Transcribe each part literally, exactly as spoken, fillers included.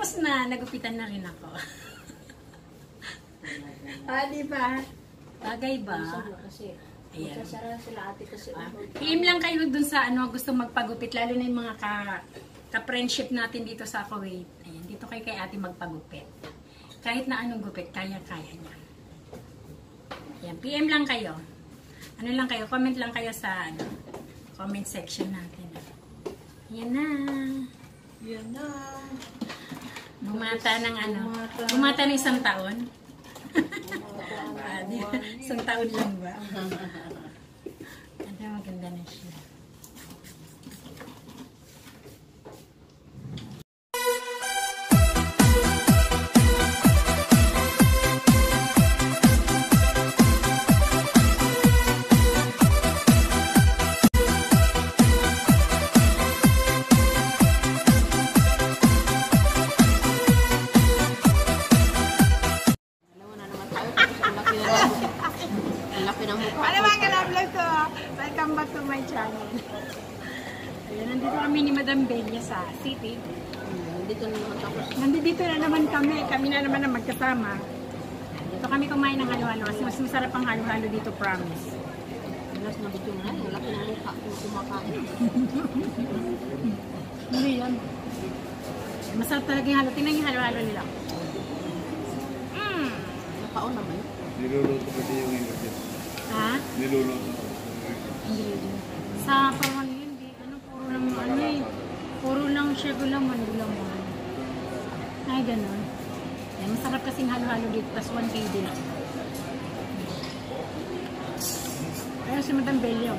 Tapos na, nagupitan na rin ako. Ah, di ba? Bagay ba? Kasi, ayan. magsasara sila ate kasi. Ah, I M lang kayo dun sa ano, gusto magpagupit, lalo na yung mga ka, ka-friendship natin dito sa Kuwait. Ayan, dito kay kay ate magpagupit. Kahit na anong gupit, kaya-kaya niya. Ayan, P M lang kayo. Ano lang kayo, comment lang kayo sa ano, comment section natin. Ayan na. Yan na. Bumata ng ano, bumata ng isang taon. Ah, di, isang taon lang ba? Ano, maganda na siya. Welcome back to my channel. Ayan, nandito kami ni Madam Belia sa city. Nandito na naman tapos. Nandito na naman kami. Kami na naman ang magkasama. Dito kami kumain ng halo-halo. Kasi mas masarap ang halo-halo dito, promise. Alas na bito na. Wala ka na mukha kung kumakain. Hindi yan. Masarap talaga yung halo. Tingnan yung halo-halo nila. Mmm. Napaon naman. Niluluto kasi yung ingredients. Ha? Niluluto. Ingredients. Sa parang hindi. Ano, puro lang ano eh. Puro lang siya gulaman, gulaman. Ay, ganun. Ay, masarap kasing halo-halo dito. Plus one K D lang. Ayun si Madam Belio.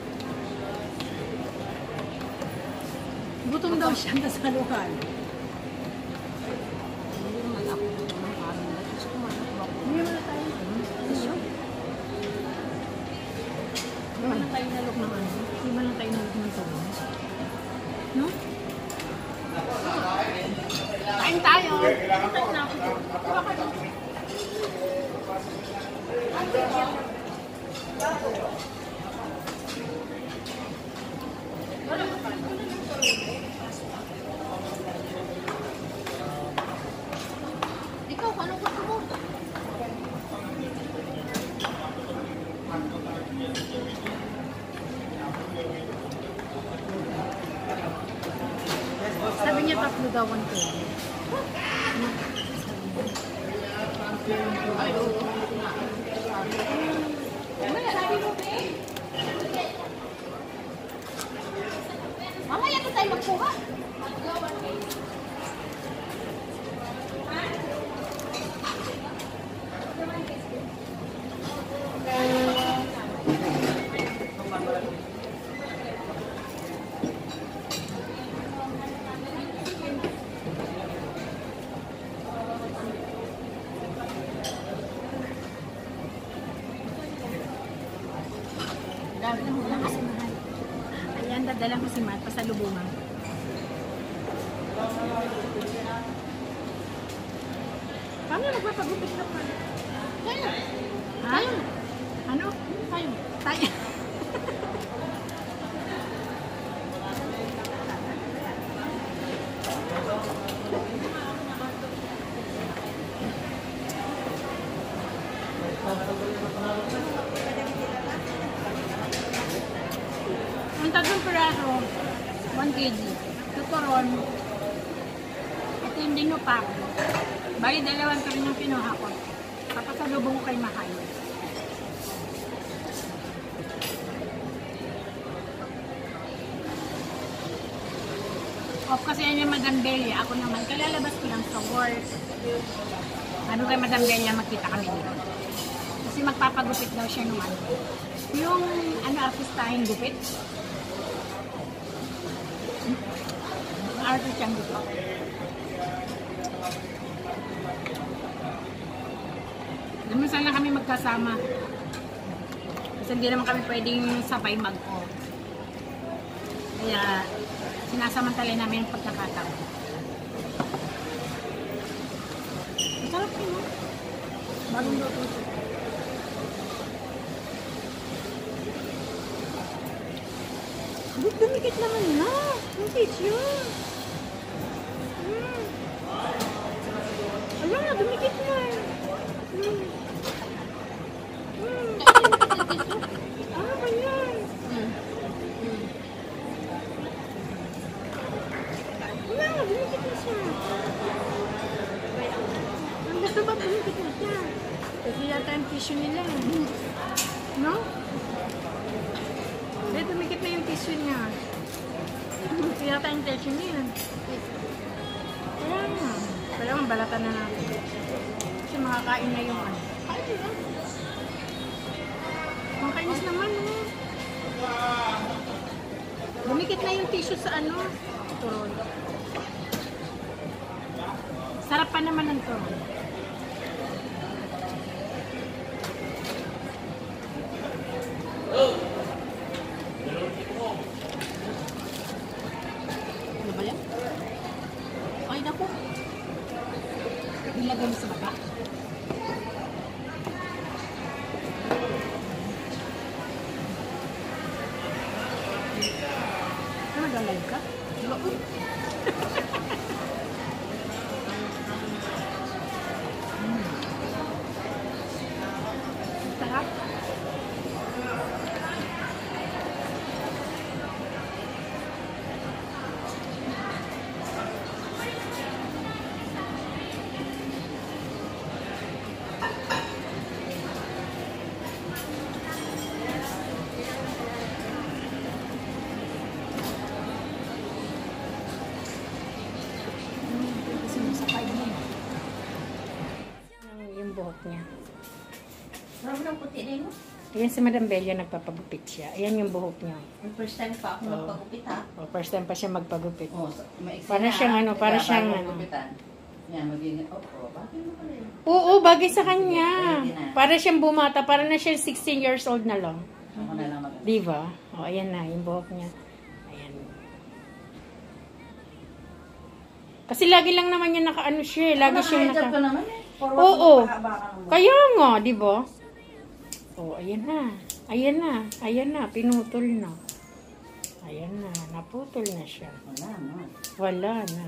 Gutom daw siya na sa halo-halo. Hindi naman ako kumakain. Gusto ko manakbak. Hindi mo na tayo. Hindi mo na tayo nalok ng ano. Hindi mo na tayo nalok ng tubo. No? Kain tayo. Kain na ako. Ikaw, anong gusto mo? Sabi niya tatlo daw one K. Ay, oo. Mamaya ko tayo magkuha. Dami na muna kasi mahal. Ayan, dadalang ko si Matt pasalubungan. Paano magpapagupit na pa? Tayo. Ha? Tayo. Ano? Tayo. Tayo. Ang tatlong piraso, one K G. Tuturon. Ito yung dinupak. Bali, dalawang pa rin yung kinuha ko. Papasalubong ko kay Mahal. Off kasi yan yung Madam Belia. Ako naman, kalalabas ko lang sa work. Ano kay Madam Belia, magkita kami dito. Kasi magpapagupit daw siya nung ano. Yung ano, artistahing gupit. Artist siyang dito. Naman sana kami magkasama. Kasi hindi naman kami pwedeng sabay mag-o. Kaya sinasamantala namin yung pagkakataon. Ang sarap yun, no? Bagong luto ito. Dumikit naman na. Ang tissue. Mm. dumikit na. Hmm. Hmm. Ah, ba yan? Hmm. Hmm. Wala, dumikit na siya. Ang gusto ba dumikit na siya? Kasi yata yung tissue nila. No? Kaya dumikit na yung tissue niya. Kasi yata yung tissue niya. Kaya nga. Kaya nga, balatan na natin. Kasi makakain na yung ano. Kain na. Makainis naman, no? Dumikit na yung tissue sa ano. Turon. Sarap pa naman ng turon. Ano ba yan? Ay, naku. Ilagay mo sa baba. Ano, nag-live ka? Loko. Sarap. Yung buhok niya. Marami ng puti na yun. Ayan si Madam Belia, nagpapagupit siya. Ayan yung buhok niya. Yung first time pa ako Oo. magpagupit ha. O, first time pa siya magpagupit. Oh, so, maiksi Para na, siyang ha? ano, para Kaya siyang bago ano. gupitan. Yan, magiging, oh, oh, bakit mo pala yun? Oo, bagay sa kanya. Pwede na. Para siyang bumata. Para na siya sixteen years old na lang. Ako na lang mag- Di ba? O, ayan na, yung buhok niya. Ayan. Kasi lagi lang naman niya naka-ano siya. eh. Lagi siyang Naka-hijab naka... ka naman eh. For what Oo. mo pahaba ka ng buhok? Kaya nga, di ba? O, ayan na. Ayan na. Ayan na. Pinutol na. Ayan na. Naputol na siya. Wala, no. Wala na.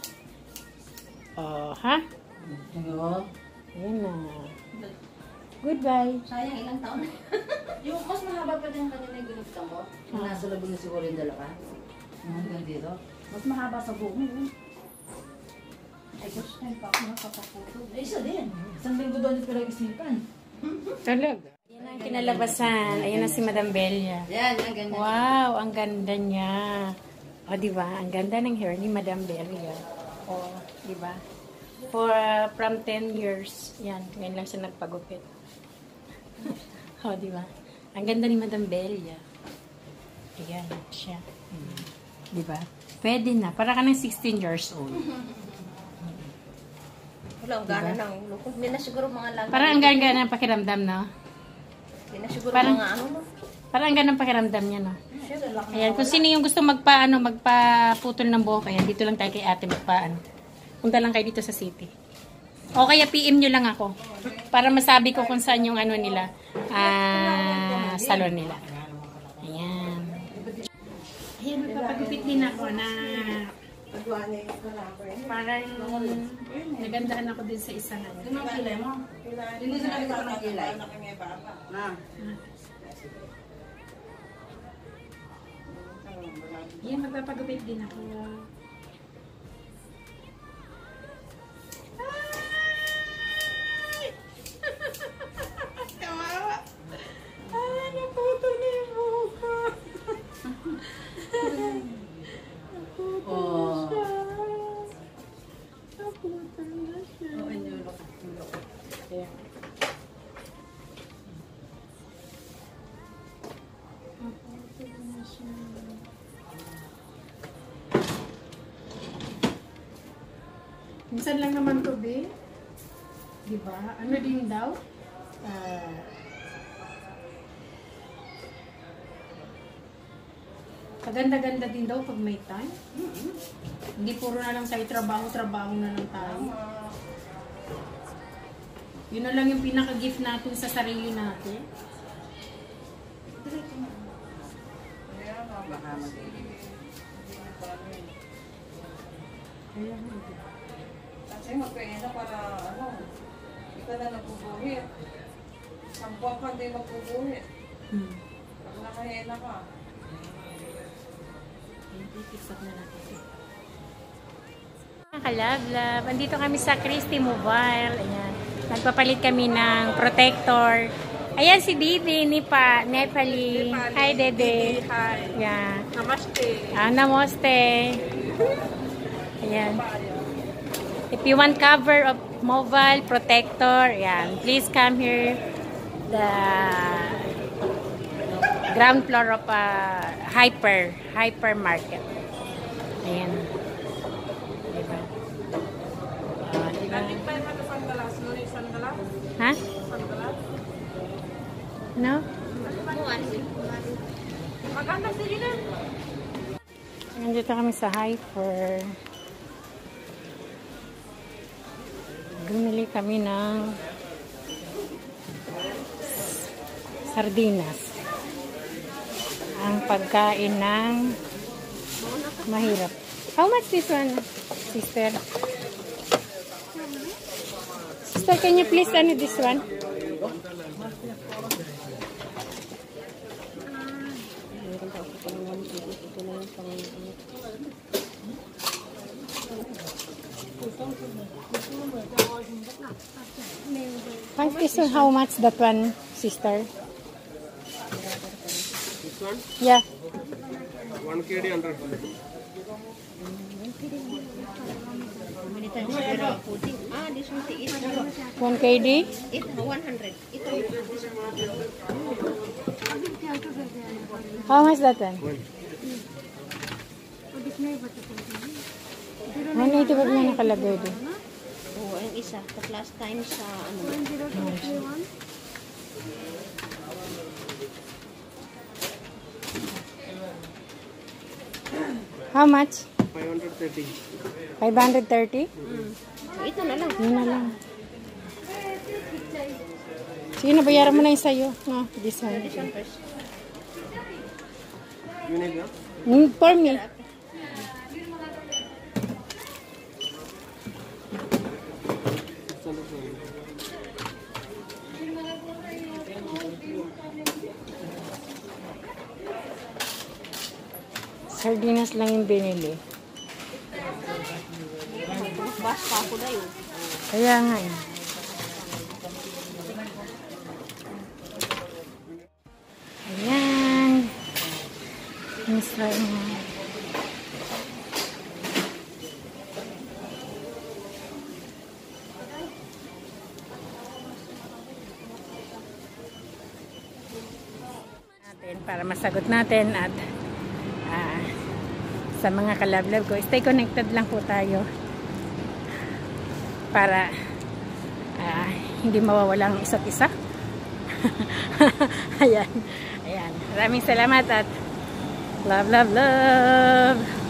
Oh, ha? Ayun. Ayan na. Goodbye. Sayang, ilang taon na. Yung mas mahaba pa din kanina yung ginugtang mo. Yung nasa labing na siguro yung dalawa. Yung hanggang dito. Mas mahaba sa buhok mo. yun. Ay, first time pa ako nakakaputo. Eh, isa din. Isang linggo doon yung pinag-isipan. Talaga. Ayan ang kinalabasan. Ayan na si Madam Belia. Yan, yan, ganyan. Wow, ang ganda niya. O, di ba? Ang ganda ng hair ni Madam Belia. O, di ba? For, uh, from ten years. Yan, ngayon lang siya nagpagupit. O, di ba? Ang ganda ni Madam Belia. Ayan, siya. Hmm. Di ba? Pwede na. Para ka ng sixteen years old. Wala, ang gana ng ulo ko. Hindi na siguro mga lang. Parang ang ganda ng pakiramdam, no? Hindi na siguro Parang- mga ano mo. Parang ang ganda ng pakiramdam niya, no? Shit, laki na Ayan, kung wala. sino yung gusto magpa, ano, magpaputol ng buhok, ayan, dito lang tayo kay ate magpa, ano. Punta lang kayo dito sa city. O kaya P M nyo lang ako. Para masabi ko kung saan yung ano nila, ah, salon nila. Ayan. Ayan, magpapagupit din ako na parang nagandahan ako din sa isang ano. Hindi mo kilay mo. Hindi sinabi ko ng kilay. Na. Ayan, magpapagupit din ako. Kawawa. Ay, naputol na yung buhok ko. Naputol Oh. na siya. Naputol na siya. Oh, and you look. You look. Ayan. Naputol na siya. Minsan lang naman to, be. Diba? Ano din daw? Ah... Kaganda-ganda din daw pag may time. Hindi puro na lang tayo trabaho-trabaho na lang tayo. Yun na lang yung pinaka-gift natin sa sarili natin. Baka mag- Kaya nga. Kasi magkaya para ano, ikaw na nagbubuhit. Sampuan ka din magbubuhit. Hmm. Pag nakahena ka. Ipisap na natin. Mga kalab-lab, andito kami sa Christy Mobile. Ayan. Nagpapalit kami ng protector. Ayan si Didi, Nipa, Nepali. Hi, Dede. Hi. Yeah. Namaste. Ah, namaste. Ayan. If you want cover of mobile protector, ayan, please come here. The ground floor of uh, Hyper, Hyper Market. Ayan. Diba? Ah, diba? Natin pa yung mga sandalas. No, yung sandalas? Ha? Sandalas? No? Maganda sila na. Nandito kami sa Hyper. Bumili kami ng sardinas. Ang pagkain ng mahirap. How much this one, sister? Sister, can you please ano this one? Five this one, how much that one, sister? This one? Yeah. one K D under. Ah, this one is one K D? one hundred. Ito. How much that one? one eighty ba na nakalagay doon? Oo, ang isa. Tapos last time sa ano. How much? five hundred thirty. five hundred thirty? Mm. Ito na lang. Yun na lang. Sige, nabayaran mo na yung sa'yo. No, this one. This one first. You need that? Mm, for me. six hundred twenty. Sardinas lang yung binili. Bas pa ako na yun. Kaya nga eh. Ayan. Mister mo. Natin para masagot natin at ah, sa mga kalablab ko, stay connected lang po tayo para ah, hindi mawawala ang isa't isa. Ayan. Ayan. Maraming salamat at love, love, love.